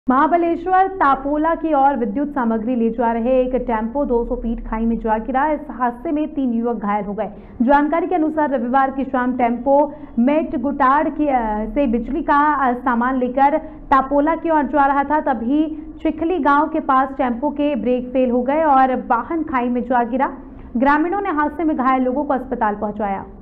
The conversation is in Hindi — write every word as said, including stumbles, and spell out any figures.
महाबलेश्वर तापोला की ओर विद्युत सामग्री ले जा रहे एक टेम्पो दो सौ फीट खाई में जा गिरा। इस हादसे में तीन युवक घायल हो गए। जानकारी के अनुसार रविवार की शाम टेम्पो मेटगुटाड़ की से बिजली का सामान लेकर तापोला की ओर जा रहा था। तभी चिखली गांव के पास टेम्पो के ब्रेक फेल हो गए और वाहन खाई में जा गिरा। ग्रामीणों ने हादसे में घायल लोगों को अस्पताल पहुंचाया।